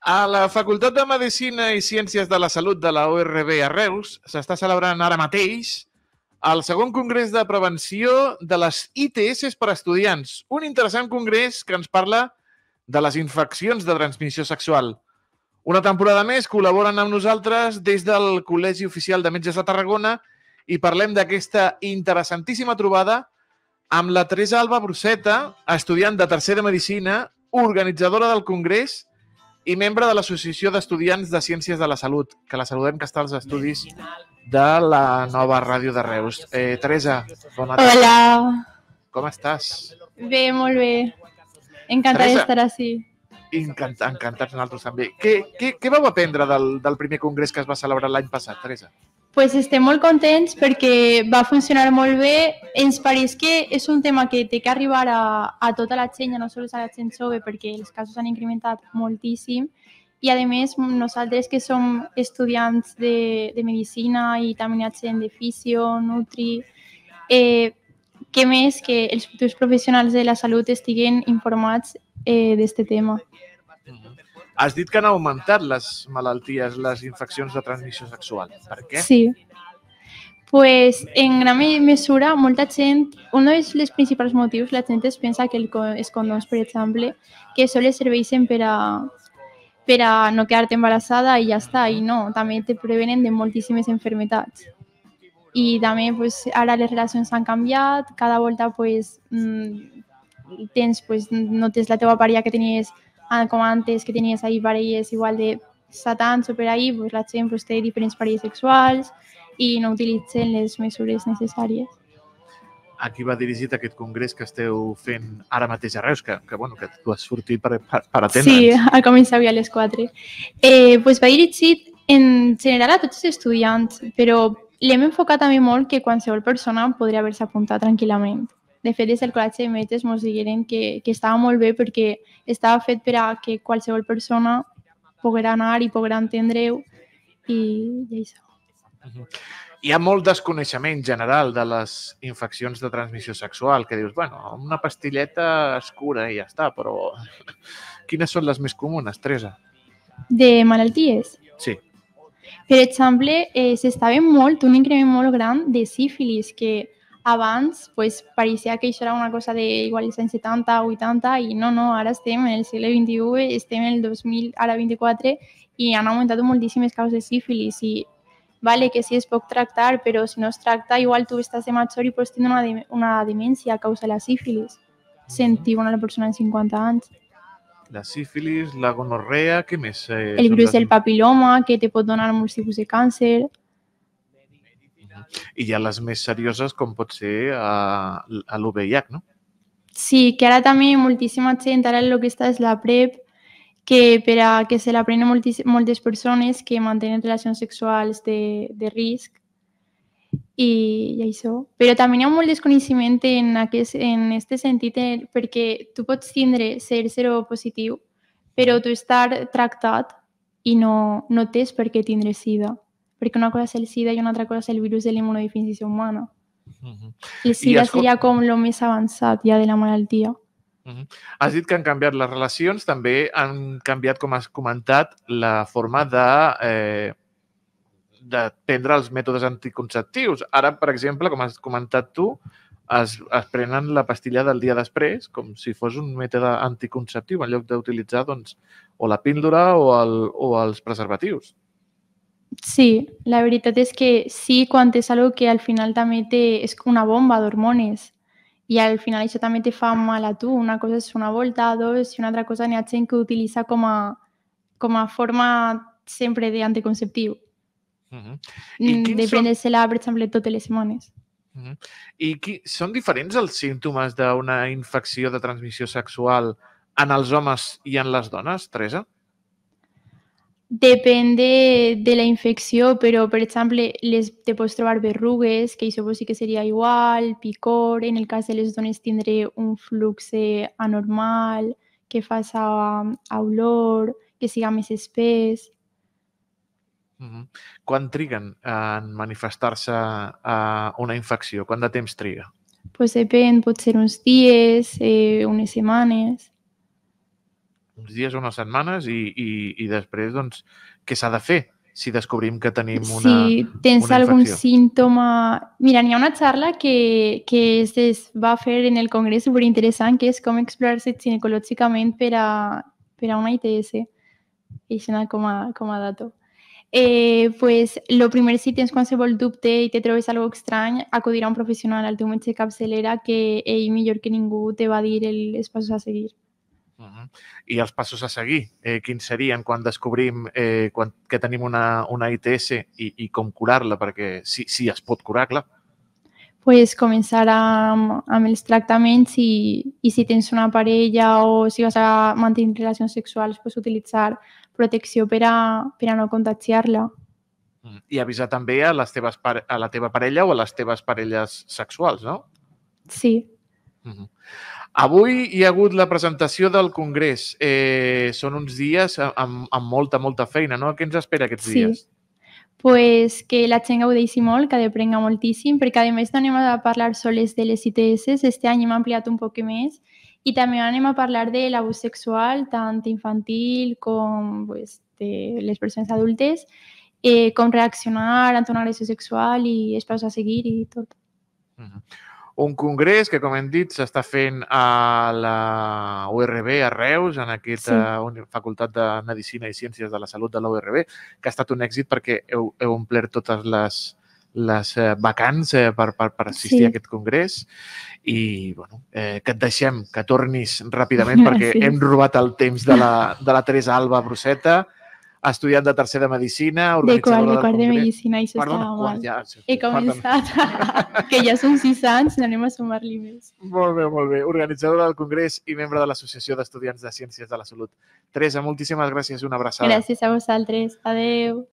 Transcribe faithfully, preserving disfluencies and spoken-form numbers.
A la Facultat de Medicina i Ciències de la Salut de la U R B a Reus s'està celebrant ara mateix el segon congrés de prevenció de les I T S per a estudiants. Un interessant congrés que ens parla de les infeccions de transmissió sexual. Una temporada més col·laboren amb nosaltres des del Col·legi Oficial de Metges de Tarragona i parlem d'aquesta interessantíssima trobada amb la Teresa Alba Bruseta, estudiant de tercer de Medicina, organitzadora del congrés i membre de l'Associació d'Estudiants de Ciències de la Salut, que la saludem, que està als estudis de la nova ràdio de Reus. Eh, Teresa, bona tarda. Hola. Com estàs? Bé, molt bé. Encantada d'estar així. Encant, encantats nosaltres també. Què, què, què vau aprendre del, del primer congrés que es va celebrar l'any passat, Teresa? Pues estem molt contents perquè va funcionar molt bé. Ens pareix que és un tema que té que arribar a, a tota la gent, no només a la gent jove, perquè els casos han incrementat moltíssim. I, a més, nosaltres que som estudiants de, de Medicina i també hi ha gent de Fisio, Nutri, eh, què més que els futurs professionals de la salut estiguen informats eh, d'aquest tema. Has dit que han augmentat les malalties, les infeccions de transmissió sexual. Per què? Sí. Pues, en gran mesura, molta gent, un dels principals motius, la gent es pensa que el, els condons, per exemple, que sols serveixen per a, per a no quedar-te embarassada i ja està, i no, també te prevenen de moltíssimes enfermetats. I també, pues, ara les relacions han canviat, cada volta pues, tens, pues, no tens la teva parella que tenies com antes, que tenies ahí parelles igual de set anys o per ahí, pues, la gent pues, té diferents parelles sexuals i no utilitzen les mesures necessàries. A qui va dirigit aquest congrés que esteu fent ara mateix a Reus? Que, que, bueno, que tu has sortit per, per, per atendre'ns. Sí, al començar avui a les quatre. Eh, pues va dirigit en general a tots els estudiants, però l'hem enfocat també molt que qualsevol persona podria haver-se apuntat tranquil·lament. De fet, des del Col·legi de Metges ens digueren que, que estava molt bé perquè estava fet per a que qualsevol persona poguera anar i poguera entendre-ho i, i això. Hi ha molt desconeixement general de les infeccions de transmissió sexual, que dius, bueno, una pastilleta es cura i ja està, però quines són les més comunes, Teresa? De malalties? Sí. Per exemple, eh, s'estava molt, un increment molt gran de sífilis, que abans pues, pareixia que això era una cosa de igual als anys setanta o vuitanta i no, no, ara estem en el segle vint-i-u, estem en el dos mil vint-i-quatre i han augmentat moltíssimes causes de sífilis i vale que sí es pot tractar, però si no es tracta, igual tu estàs de major i pots tenir una, de, una demència a causa de la sífilis. Sentiu una persona de cinquanta anys. La sífilis, la gonorrea, què més? Eh, el virus del papiloma, que te pot donar molts tipus de càncer. I hi ha les més serioses, com pot ser a, a l'U V I H, no? Sí, que ara també moltíssima gent, ara el que està és la PrEP, que per a que se la prenen moltes persones que mantenen relacions sexuals de, de risc i, i això. Però també hi ha molt desconeixement en aquest en este sentit perquè tu pots tindre ser seropositiu, però tu estar tractat i no, no tens per què tindre sida. Perquè una cosa és el SIDA i una altra cosa és el virus de l'immunodeficiència humana. Uh-huh. El SIDA escol... seria com el més avançat ja de la malaltia. Uh-huh. Has dit que han canviat les relacions, també han canviat, com has comentat, la forma de, eh, de prendre els mètodes anticonceptius. Ara, per exemple, com has comentat tu, es, es prenen la pastilla del dia després, com si fos un mètode anticonceptiu, en lloc d'utilitzar doncs, o la píldora o, el, o els preservatius. Sí, la veritat és que sí, quan és algo que al final també té, és una bomba d'hormones i al final això també te fa mal a tu. Una cosa és una volta, dos, i una altra cosa n'hi ha gent que utilitza com a, com a forma sempre d'anticonceptiu. Uh-huh. De prendre-se-la, per exemple, totes les setmanes. Uh-huh. I qui, són diferents els símptomes d'una infecció de transmissió sexual en els homes i en les dones, Teresa? Depèn de, de la infecció, però, per exemple, les, te pots trobar berrugues, que això sí que seria igual, picor, en el cas de les dones tindré un flux anormal, que faci a, a olor, que siga més espès. Uh-huh. Quan triguen en manifestar-se a una infecció? Quant de temps triga? Pues depèn, pot ser uns dies, eh, unes setmanes. uns dies o unes setmanes i, i, i després, doncs, què s'ha de fer si descobrim que tenim una, si tens una algun infecció? símptoma... Mira, n'hi ha una xarra que, que es, es va fer en el congrés superinteressant, que és com explorar-se ginecològicament per a, per a una I T S. I això com a, com a dato. Eh, pues, lo primer, si tens qualsevol dubte i te trobes algo estrany, acudir a un professional, al teu metge capçalera, que ell millor que ningú te va dir els passos a seguir. Uh-huh. I els passos a seguir, eh, quins serien quan descobrim eh, quan, que tenim una, una I T S i, i com curar-la, perquè sí, sí es pot curar, clar. Pues començar amb, amb els tractaments i, i si tens una parella o si vas a mantenir relacions sexuals, pues utilitzar protecció per a, per a no contagiar-la. I avisar també a, les teves pare... a la teva parella o a les teves parelles sexuals, no? Sí. Uh-huh. Avui hi ha hagut la presentació del Congrés. Eh, són uns dies amb, amb molta, molta feina, no? Què ens espera aquests sí. dies? Pues que la gent gaudeixi molt, que deprenga moltíssim, perquè a més no anem a parlar soles de les I T S, este any hem ampliat un poc més i també anem a parlar de l'abús sexual, tant infantil com pues, de les persones adultes, eh, com reaccionar ante una agressió sexual i els passos a seguir i tot. Uh-huh. Un congrés que, com hem dit, s'està fent a la U R B a Reus, en aquesta sí. Facultat de Medicina i Ciències de la Salut de la U R B, que ha estat un èxit perquè heu, heu omplert totes les, les vacants eh, per, per, per assistir sí. a aquest congrés. I bueno, eh, que et deixem, que tornis ràpidament perquè sí. hem robat el temps de la, de la Teresa Alba Bruseta, estudiant de tercer de Medicina, organitzadora de del quart Congrés. De Medicina, això Perdona, estava quart, mal. ja, sí, He començat, que ja són sis anys, n'anem a sumar-li més. Molt bé, molt bé. Organitzadora del Congrés i membre de l'Associació d'Estudiants de Ciències de la Salut. Teresa, moltíssimes gràcies i una abraçada. Gràcies a vosaltres. Adéu.